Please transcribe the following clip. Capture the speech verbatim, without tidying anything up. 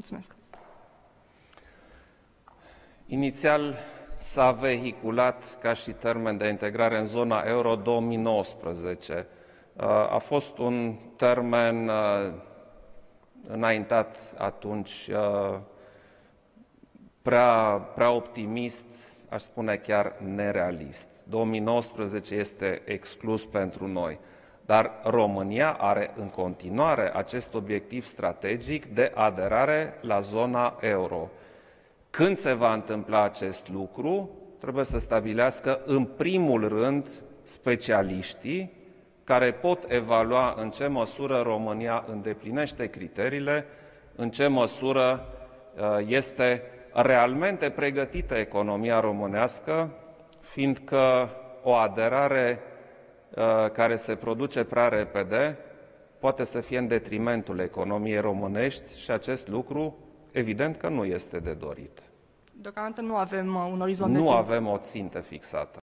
Mulțumesc. Inițial s-a vehiculat ca și termen de integrare în zona euro două mii nouăsprezece. A fost un termen înaintat atunci prea, prea optimist, aș spune chiar nerealist. două mii nouăsprezece este exclus pentru noi, dar România are în continuare acest obiectiv strategic de aderare la zona euro. Când se va întâmpla acest lucru, trebuie să stabilească în primul rând specialiștii care pot evalua în ce măsură România îndeplinește criteriile, în ce măsură este realmente pregătită economia românească, fiindcă o aderare care se produce prea repede poate să fie în detrimentul economiei românești și acest lucru evident că nu este de dorit. Deocamdată nu avem un orizont de Nu timp. avem o țintă fixată.